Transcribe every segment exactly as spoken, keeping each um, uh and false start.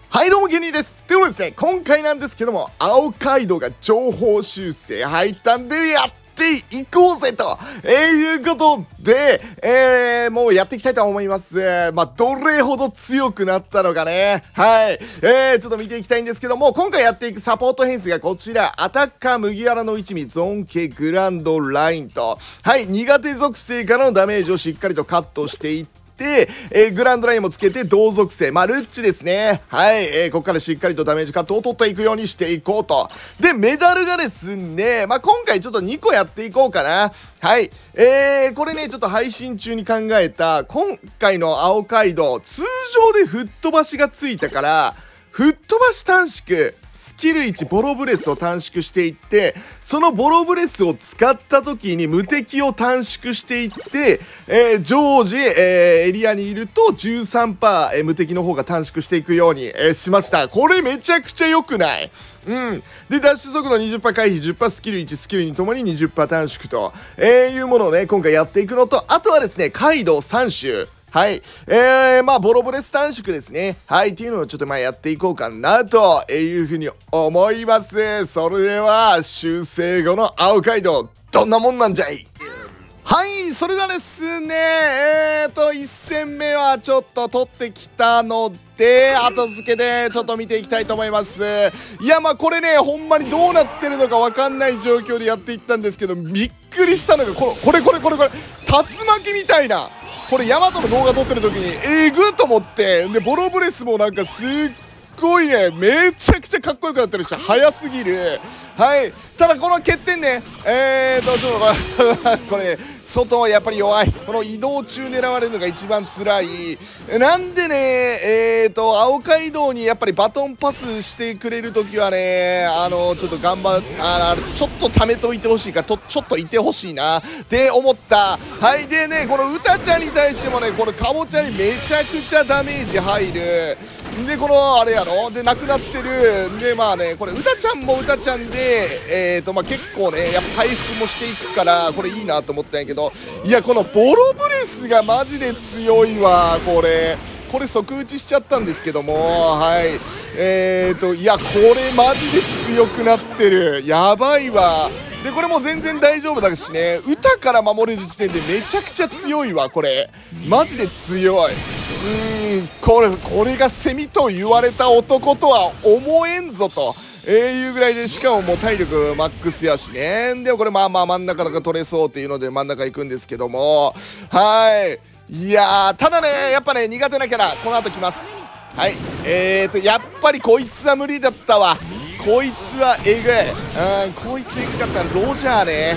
はいどうもゲニーです。でもですね、今回なんですけども、青街道が情報修正入ったんでやっていこうぜと、えー、いうことで、えー、もうやっていきたいと思います。まあ、どれほど強くなったのかね。はい。えー、ちょっと見ていきたいんですけども、今回やっていくサポート編成がこちら、アタッカー麦わらの一味、ゾーン系グランドラインと、はい、苦手属性からのダメージをしっかりとカットしていって、で、えー、グランドラインもつけて同属性。まあ、ルッチですね。はい。えー、ここからしっかりとダメージカットを取っていくようにしていこうと。で、メダルがですね、まあ、今回ちょっとにこやっていこうかな。はい。えー、これね、ちょっと配信中に考えた、今回の青街道、通常で吹っ飛ばしがついたから、吹っ飛ばし短縮。スキルいちボロブレスを短縮していって、そのボロブレスを使った時に無敵を短縮していって、えー、常時、えー、エリアにいると じゅうさんパーセント、えー、無敵の方が短縮していくように、えー、しました。これめちゃくちゃ良くない？うん。で、ダッシュ速度 にじゅっパーセント 回避、じゅっパーセント スキルいち、スキルにともに にじゅっパーセント 短縮と、えー、いうものをね、今回やっていくのと、あとはですね、カイドウさん種。はい。えー、まあ、ボロボレス短縮ですね。はい。っていうのをちょっとまあやっていこうかな、というふうに思います。それでは、修正後の青街道、どんなもんなんじゃい？はい。それではですね、えーと、いち戦目はちょっと取ってきたので、後付けでちょっと見ていきたいと思います。いや、まあこれね、ほんまにどうなってるのかわかんない状況でやっていったんですけど、びっくりしたのが、この、これこれこれこれ、竜巻みたいな。これヤマトの動画撮ってる時にえぐーと思って、でボロブレスもなんかすっごいね、めちゃくちゃかっこよくなってるし早すぎる。はい。ただこの欠点ね、えーとちょっとこれ外はやっぱり弱い。この移動中狙われるのが一番辛い。なんでね、えーと青街道にやっぱりバトンパスしてくれる時はね、あのちょっと頑張っあのちょっと貯めといてほしいかとちょっといてほしいなって思った。はい。でね、このウタちゃんに対してもね、これカボチャにめちゃくちゃダメージ入る。でこのあれやろでなくなってる。でまあね、これウタちゃんもウタちゃんでえーとまあ結構ねやっぱ回復もしていくからこれいいなと思ったんやけど、いやこのボロブレスがマジで強いわ。これこれ即打ちしちゃったんですけども、はい。えーといやこれマジで強くなってる。やばいわ。でこれも全然大丈夫だしね、歌から守れる時点でめちゃくちゃ強いわ。これマジで強い。うーんこれこれがセミと言われた男とは思えんぞと、えー、いうぐらいで、しかももう体力マックスやしね。でもこれまあまあ真ん中とか取れそうっていうので真ん中行くんですけども、はいいやーただねやっぱね苦手なキャラこの後来ます。はい。えーとやっぱりこいつは無理だったわ。こいつはえぐい。うんこいつえぐかったらロジャーね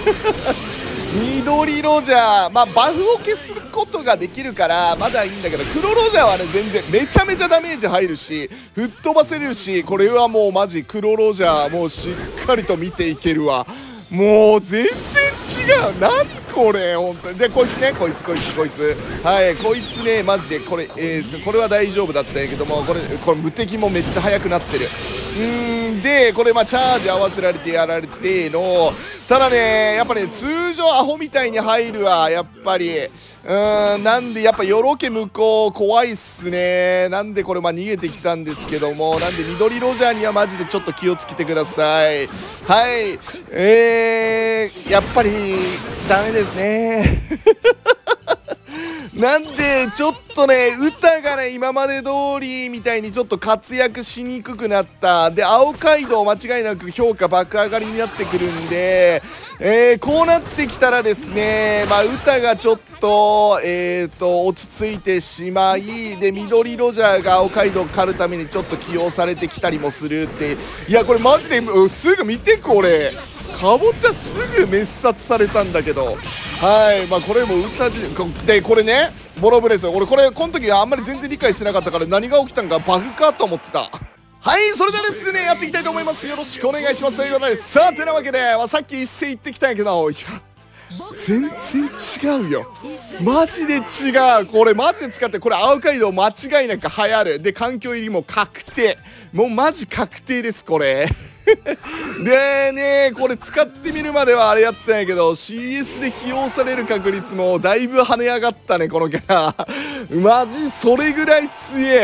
緑ロジャー、まあバフを消すことができるからまだいいんだけど、黒ロジャーはね全然めちゃめちゃダメージ入るし吹っ飛ばせれるし、これはもうマジ黒ロジャーもうしっかりと見ていけるわ。もう全然違う。何これ本当に。でこいつね、こいつこいつこいつはいこいつねマジでこれえー、これは大丈夫だったんやけども、これこれ無敵もめっちゃ速くなってる。うーんでこれまあチャージ合わせられてやられての、ただねやっぱね通常アホみたいに入るわやっぱり。うーんなんでやっぱよろけ向こう怖いっすね。なんでこれまあ逃げてきたんですけども、なんで緑ロジャーにはマジでちょっと気をつけてください。はいえー、やっぱりダメですねなんでちょっとね歌がね今まで通りみたいにちょっと活躍しにくくなった。で青街道間違いなく評価爆上がりになってくるんで、えー、こうなってきたらですねまあ歌がちょっとえーと落ち着いてしまい、で緑ロジャーが青街道を狩るためにちょっと起用されてきたりもするって。いやこれマジですぐ見てこれかぼちゃすぐ滅殺されたんだけど、はいまあこれも歌じでこれねボロブレス、俺これこの時あんまり全然理解してなかったから何が起きたんかバグかと思ってた。はいそれではですねやっていきたいと思います。よろしくお願いしますということで、さあてなわけで、まあ、さっき一斉行ってきたんやけど、いや全然違うよマジで違う。これマジで使って、これ青街道間違いなく流行る。で環境入りも確定、もうマジ確定ですこれでねこれ使ってみるまではあれやったんやけど シーエス で起用される確率もだいぶ跳ね上がったねこのキャラマジそれぐらい強え。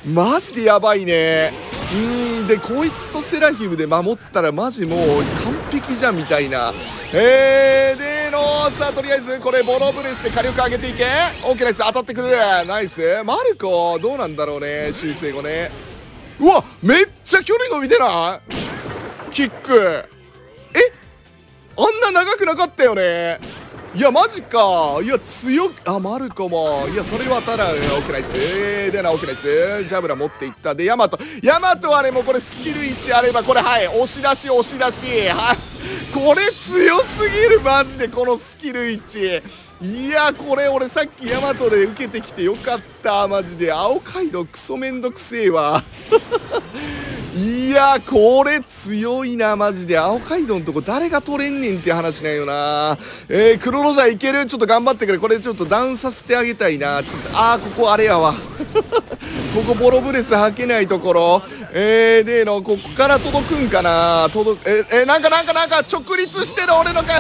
マジでやばいね。うーん、でこいつとセラヒムで守ったらマジもう完璧じゃんみたいな。えー、でのさあとりあえずこれボロブレスで火力上げていけ。オーケーナイス、当たってくる。ナイス。マルコどうなんだろうね、修正後ね。うわめっちゃ距離伸びてないキック。えあんな長くなかったよね。いやマジか。いや強く、あマルコもいやそれはただオーケーナイスでな、オーケーナイスジャブラ持っていった。でヤマトヤマトはねもうこれスキルいちあればこれはい押し出し押し出しはいこれ強すぎるマジでこのスキルいち。いやこれ俺さっきヤマトで受けてきてよかったマジで。青街道クソめんどくせえわいやこれ強いなマジで。青街道のとこ誰が取れんねんって話なんよな。えー、黒ロジャーいける。ちょっと頑張ってくれ。これちょっとダウンさせてあげたいな。ちょっとあーここあれやわここボロブレス履けないところ。えー、でのここから届くんかな。届くええー、なんかなんかなんか直立してる俺のか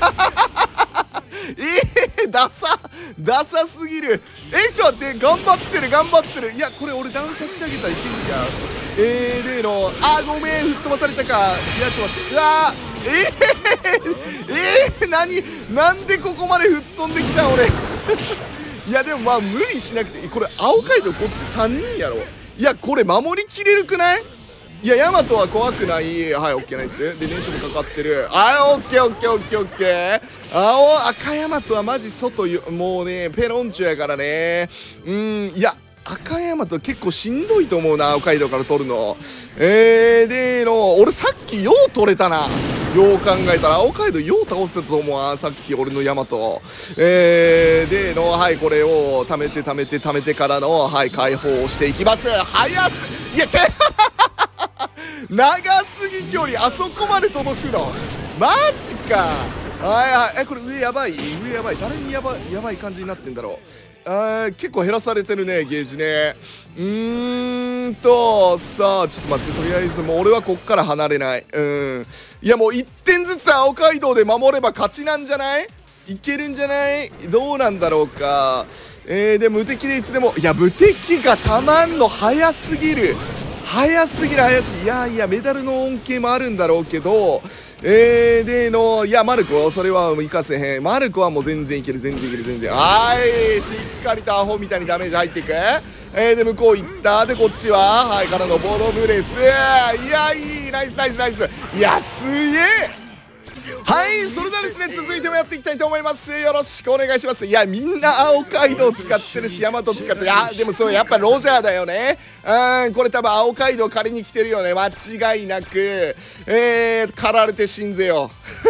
えー、ダサダサすぎる。えちょっと待って頑張ってる頑張ってる。いやこれ俺ダウンさせてあげたらいけんじゃん。えー、でのあごめん吹っ飛ばされたか。いやちょっと待ってうわーえー、えー、何なんでここまで吹っ飛んできたん俺いやでもまあ無理しなくていい。これ青街道こっちさんにんやろ。いやこれ守りきれるくない。いやヤマトは怖くない。はいオッケーナイスで燃焼もかかってる。あオッケーオッケーオッケーオッケー。青赤ヤマトはマジ外よもうねペロンチョやからね。うんいや赤山と結構しんどいと思うな青街道から取るの。えー、での俺さっきよう取れたな。よう考えたら青街道よう倒せたと思うわさっき俺のヤマト。えー、でのはいこれを貯めて貯めて貯めてからのはい解放をしていきます。速すいやけ長すぎ距離あそこまで届くのマジか。はいはいえこれ上やばい上やばい誰にやばやばい感じになってんだろう。あー結構減らされてるねゲージね。うーんとさあちょっと待ってとりあえずもう俺はこっから離れない。うんいやもういってんずつ青街道で守れば勝ちなんじゃない。いけるんじゃないどうなんだろうか。えー、で無敵でいつでもいや無敵がたまんの早すぎる早すぎる早すぎる。いやいやメダルの恩恵もあるんだろうけどえー、でのいやマルコそれは生かせへん。マルコはもう全然いける全然いける全然。はいしっかりとアホみたいにダメージ入っていく。えー、で向こう行ったでこっちははいからのボロブレス。いやいいナイスナイスナイス。いや強え。はいそれではですね続いてもやっていきたいと思います。よろしくお願いします。いやみんな青街道使ってるしヤマト使ってる。あでもそうやっぱロジャーだよね。うんこれ多分青街道借りに来てるよね間違いなく。えー狩られて死んぜよ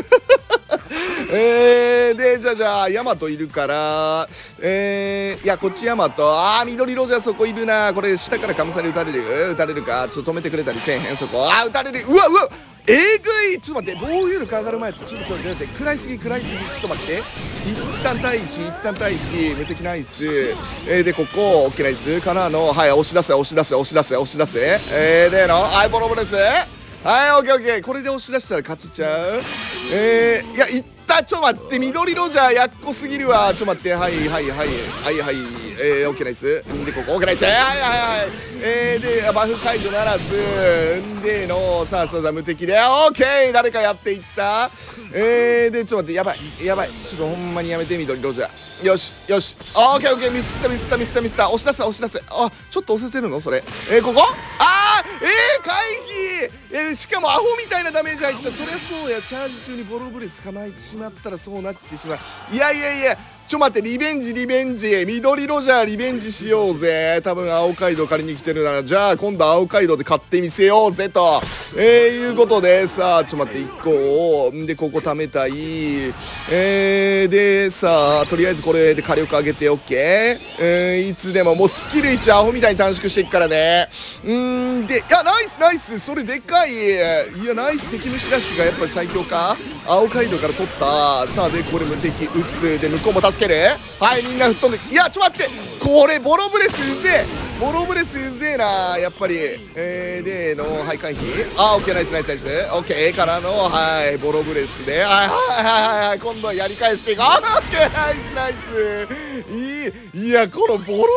えー、でじゃあじゃあヤマトいるからえー、いやこっちヤマトあー緑ロジャーそこいるな。これ下からカムサに撃たれる撃たれるかちょっと止めてくれたりせえへんそこ。あー撃たれるうわうわえぐいちょっと待って防御力上がる前とちょっと待って食らいすぎ食らいすぎちょっと待って一旦退避一旦退避無敵ナイス。えー、でここオッケーナイスからのはい押し出せ押し出せ押し出せ押し出せ。えー、でのはいボロボロですはいオッケーオッケーこれで押し出したら勝ちちゃう。えー、いやいったちょっと待って緑ロジャーやっこすぎるわ。ちょっと待ってはいはいはいはいはいえー、オッケーナイスんでここオッケーナイスはいはいはいえー、でバフ解除ならずんでのさあさあ無敵でオッケー誰かやっていった。えー、でちょっと待ってやばいやばいちょっとほんまにやめて緑ロジャーよしよしオッケーオッケーミスったミスったミスったミスった押し出せ押し出せ。あちょっと押せてるのそれ。えー、ここあーえー、回避えー、しかもアホみたいなダメージ入った。そりゃそうやチャージ中にボロブレス構えてしまったらそうなってしまう。いやいやいやちょ待ってリベンジリベンジ緑ロジャーリベンジしようぜ。多分青街道借りに来てるならじゃあ今度青街道で買ってみせようぜと、えー、いうことでさあちょ待っていっこんでここ貯めたい。えー、でさあとりあえずこれで火力上げて OK。えー、いつでももうスキルいちアホみたいに短縮していくからね。うーんでいやナイスナイスそれでかい。いやナイス敵虫ダッシュがやっぱり最強か。青街道から取ったさあでこれ無敵打つで向こうも助けるはいみんな吹っ飛んでいやちょ待ってこれボロブレスうぜえボロブレスうぜえなやっぱり。えー、でのはい回避あオッケーナイスナイスナイスオッケーからのはいボロブレスではいはいはいはい今度はやり返していこうオッケーナイスナイスいいいやこのボロブレス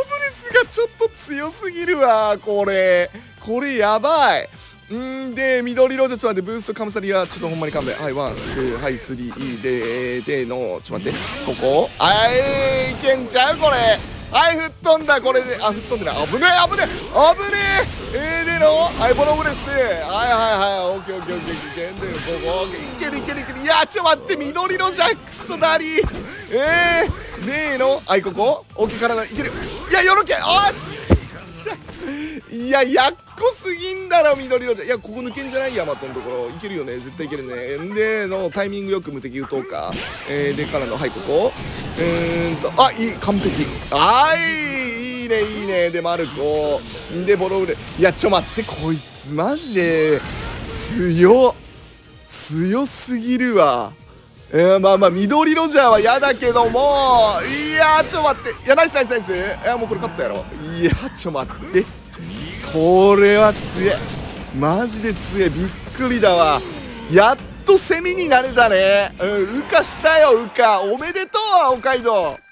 スがちょっと強すぎるわ、これ。これやばい。んで、緑色じゃちょっと待って、ブーストカムサリはちょっとほんまに勘弁。はい、ワン、ツー、はい、スリー、で、での、ちょっと待って、ここはい、いけんちゃうこれ。はい、吹っ飛んだ、これで、あ、吹っ飛んでない。危ねえ、危ねえ、危ねえ。えー、での、はい、ボロブレス。はいはいはい、オッケーオッケーオッケー、いけんで、ここ、いけるいけるいける。いや、ちょっと待って、緑色じゃ、クソダリ。えー、ねえの、はい、ここ、大きい体、いける。いや、よろけ、あっしゃ。いや、やっこすぎんだろ、緑色じゃ。いや、ここ抜けんじゃないヤマトのところ。いけるよね、絶対いけるね。んでの、タイミングよく無敵打とうか。えー、でからの、はい、ここ。うーんと、あ、いい、完璧。はい、いいね、いいね。で、マルコ。んで、ボロウレ。いや、ちょ、待って、こいつ、マジで、強っ。強すぎるわ。えー、まあまあ、緑ロジャーは嫌だけども、いやー、ちょ待って。いや、ナイスナイスナイス。いや、もうこれ勝ったやろ。いや、ちょ待って。これは強え。マジで強え。びっくりだわ。やっとセミになれたね。うん、羽化したよ、羽化。おめでとう、青街道。